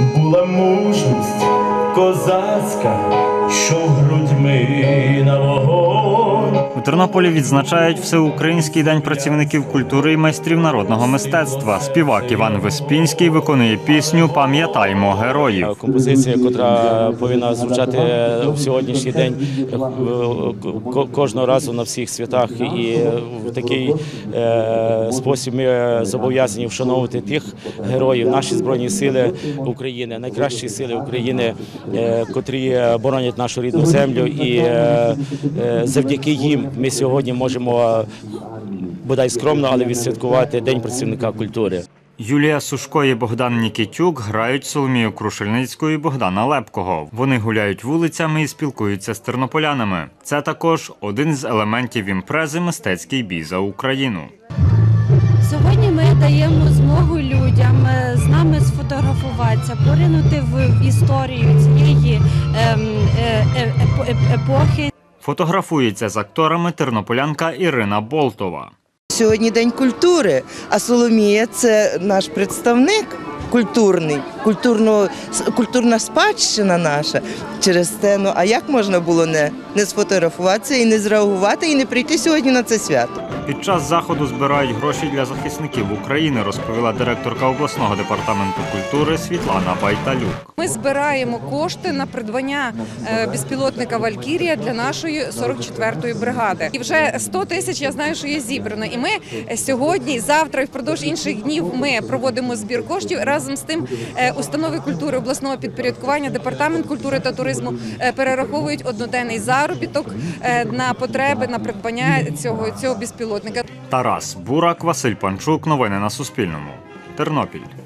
була мужність козацька, що грудьми на вогонь. У Тернополі відзначають Всеукраїнський день працівників культури і майстрів народного мистецтва. Співак Іван Веспінський виконує пісню «Пам'ятаймо героїв». Композиція, яка повинна звучати в сьогоднішній день кожного разу на всіх святах. І в такий спосіб ми зобов'язані вшановувати тих героїв, наші Збройні Сили України, найкращі сили України, котрі боронять нашу рідну землю. І завдяки їм ми сьогодні можемо, бодай скромно, але відсвяткувати День працівника культури. Юлія Сушко і Богдан Нікітюк грають Соломію Крушельницьку і Богдана Лепкого. Вони гуляють вулицями і спілкуються з тернополянами. Це також один з елементів імпрези «Мистецький бій за Україну». Сьогодні ми даємо змогу людям з нами сфотографуватися, поринути в історію цієї епохи. Фотографується з акторами тернополянка Ірина Болтова. Сьогодні День культури, а Соломія – це наш представник культурний, культурна спадщина наша. Через те, а як можна було не сфотографуватися і не зреагувати, і не прийти сьогодні на це свято? Під час заходу збирають гроші для захисників України, розповіла директорка обласного департаменту культури Світлана Байталюк. Ми збираємо кошти на придбання безпілотника «Валькірія» для нашої 44-ї бригади. І вже 100 тисяч, я знаю, що є зібрано. І ми сьогодні, завтра і впродовж інших днів ми проводимо збір коштів. Разом з тим установи культури обласного підпорядкування, департамент культури та туризму перераховують одноденний заробіток на потреби, на придбання цього безпілотника. Тарас Бурак, Василь Панчук. Новини на Суспільному. Тернопіль.